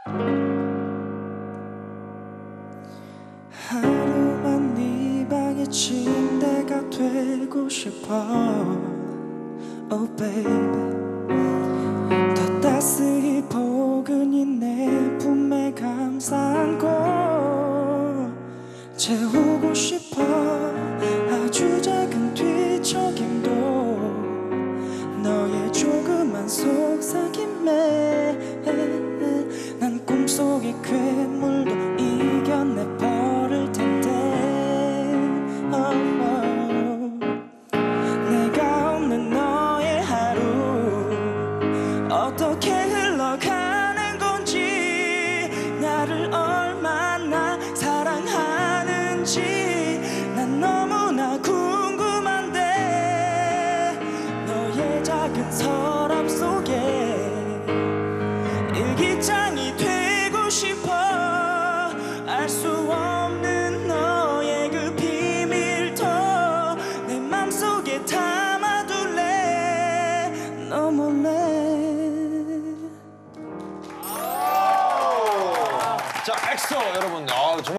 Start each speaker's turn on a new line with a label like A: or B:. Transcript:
A: 하루만 네 방의 침대가 되고 싶어. Oh baby, 더 따스히 포근히 내 품에 감싸 안고 채우고 싶어. 아주 작은 뒤척임도 너의 조그만 속삭임에 난 꿈속의 괴물도 이겨내 버릴 텐데. 내가 없는 너의 하루 어떻게 흘러가는 건지, 나를 얼마나 사랑하는지 난 너무나 궁금한데. 너의 작은 서랍 속에 일기장이 되고 싶어. 알 수 없는 너의 그 비밀도 내 맘속에 담아둘래. 너 몰래.
B: 자, 엑소 여러분.